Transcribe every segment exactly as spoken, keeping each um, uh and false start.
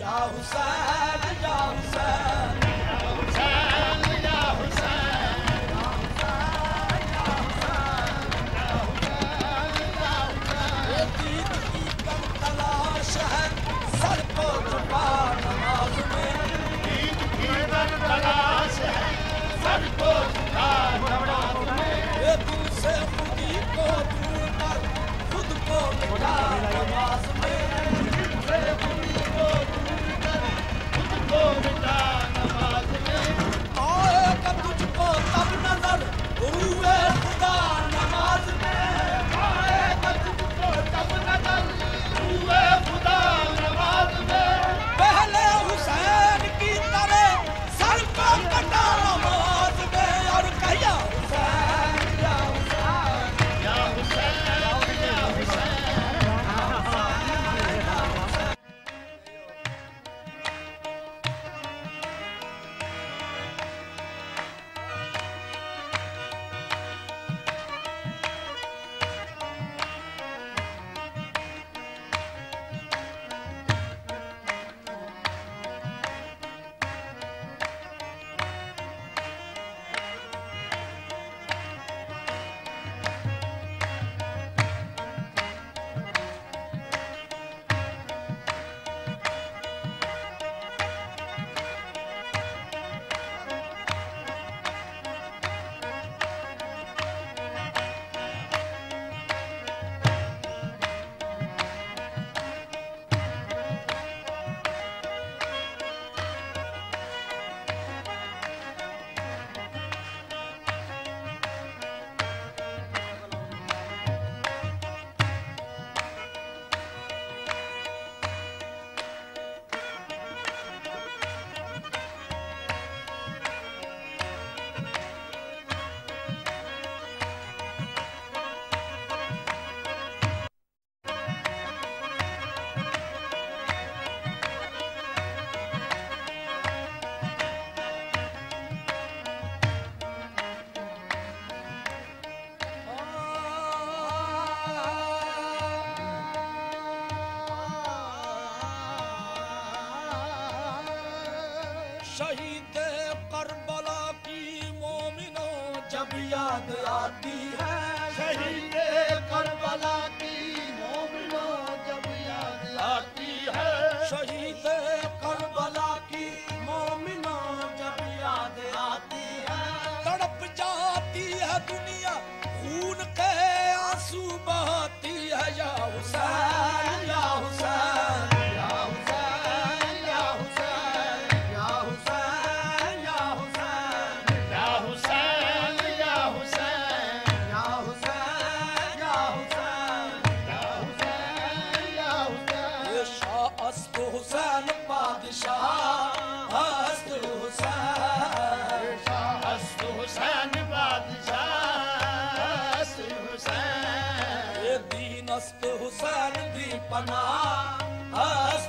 یا حسین یا حسین یا حسین یا حسین یا حسین یا حسین یہ دید کی کم تلاش ہے سر کو جھکا نماز میں دید کی کم تلاش ہے سر کو جھکا نماز میں یہ دل سے خودی کو دور کر خود کو مٹا نماز میں دل سے خودی کو دور کر خود کو مٹا نماز میں آئے گا تجھ کو تب نظر روئے خدا نماز میں آئے گا تجھ کو تب نظر روئے خدا نماز میں پہلے حسین کی طرح سر کو کٹا نماز میں اور کہیا حسین یا حسین یا حسین یا حسین شہید کربلا کی مومنوں جب یاد آتی ہے شہید کربلا کی مومنوں جب یاد آتی ہے شہید کربلا کی مومنوں جب یاد آتی ہے تڑپ جاتی ہے دنیا خون کے آنسو بہاتی ہے یا حسین یا حسین یا حسین یا حسین یا حسین یا حسین یا حسین یا حسین یا حسین یا حسین یا حسین یا حسین یہ شاہ است حسین بادشاہ است حسین شاہ است حسین بادشاہ است حسین یہ دین است حسین دی پناہ است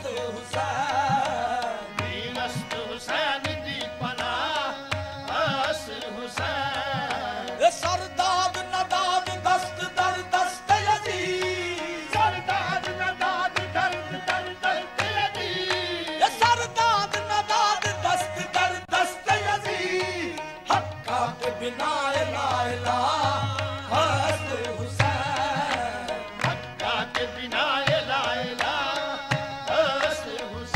حسین دین است حسین دی پناہ است حسین یہ سرداد نداد دست در دست یزید سرداد نداد درد در درد یزید یہ سرداد نداد دست در دست یزید حقا کے بنا لا الہ است حسین حقا کے بنا لا الہ است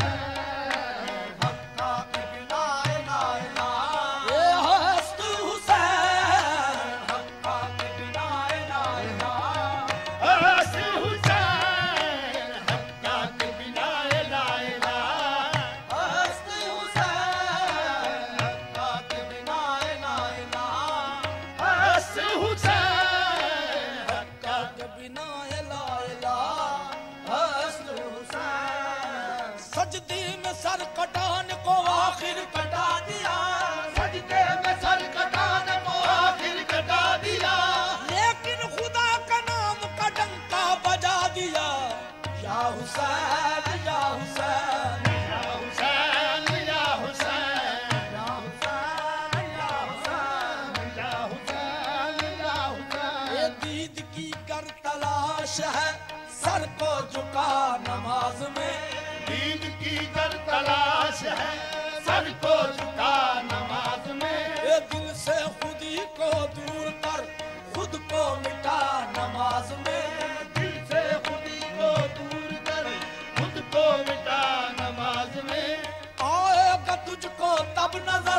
حسین حقا کے بنا لا الہ یہ است حسین حقا کے بنا لا الہ است حسین حقا کے بنا لا الہ است حسین حقا کے بنا لا الہ است حسین حقا کے بنا لا الہ است حسین سجدے میں سر کٹانے کو آخر کٹا دیا سجدے میں سر کٹانے کو آخر کٹا دیا لیکن خدا کا نام کا ڈنکا بجا دیا یا حسین یا حسین یا حسین یا حسین یا حسین یا حسین یا حسین یا حسین یہ دید کی کر تلاش ہے سر کو جھکا نماز میں دین کی گر تجھ کو تب نظر